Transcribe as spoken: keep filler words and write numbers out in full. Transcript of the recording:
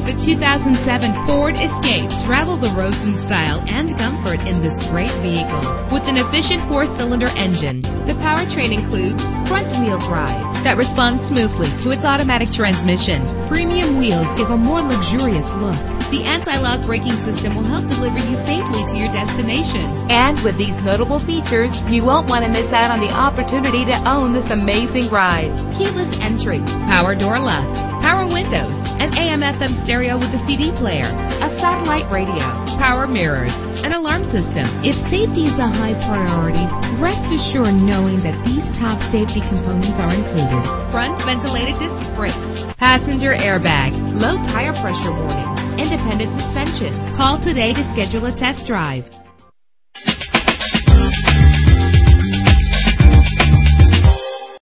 The two thousand seven Ford Escape. Travel the roads in style and comfort in this great vehicle. With an efficient four-cylinder engine, the powertrain includes front-wheel drive that responds smoothly to its automatic transmission. Premium wheels give a more luxurious look. The anti-lock braking system will help deliver you safely to your destination. And with these notable features, you won't want to miss out on the opportunity to own this amazing ride. Keyless entry, power door locks, power windows, an A M F M stereo with a C D player, a satellite radio, power mirrors, an alarm system. If safety is a high priority, rest assured knowing that these top safety components are included. Front ventilated disc brakes, passenger airbag, low tire pressure warning, independent suspension. Call today to schedule a test drive.